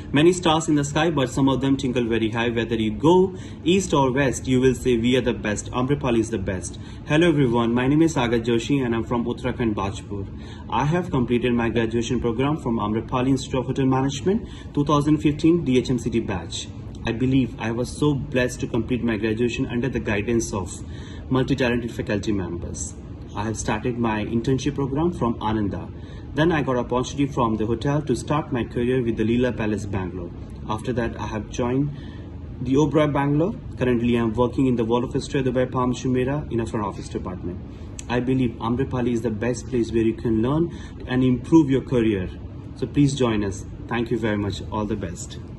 Many stars in the sky, but some of them twinkle very high. Whether you go east or west, you will say we are the best. Amrapali is the best. Hello everyone, my name is Sagar Joshi and I'm from Uttarakhand, Bajpur. I have completed my graduation program from Amrapali Institute of Hotel Management 2015 DHMCT batch. I believe I was so blessed to complete my graduation under the guidance of multi-talented faculty members. I have started my internship program from Ananda. Then I got an opportunity from the hotel to start my career with the Leela Palace, Bangalore. After that, I have joined the Oberoi, Bangalore. Currently, I am working in the Wall of Astoria, Dubai, Palm Jumeirah in a front office department. I believe Amrapali is the best place where you can learn and improve your career. So please join us. Thank you very much. All the best.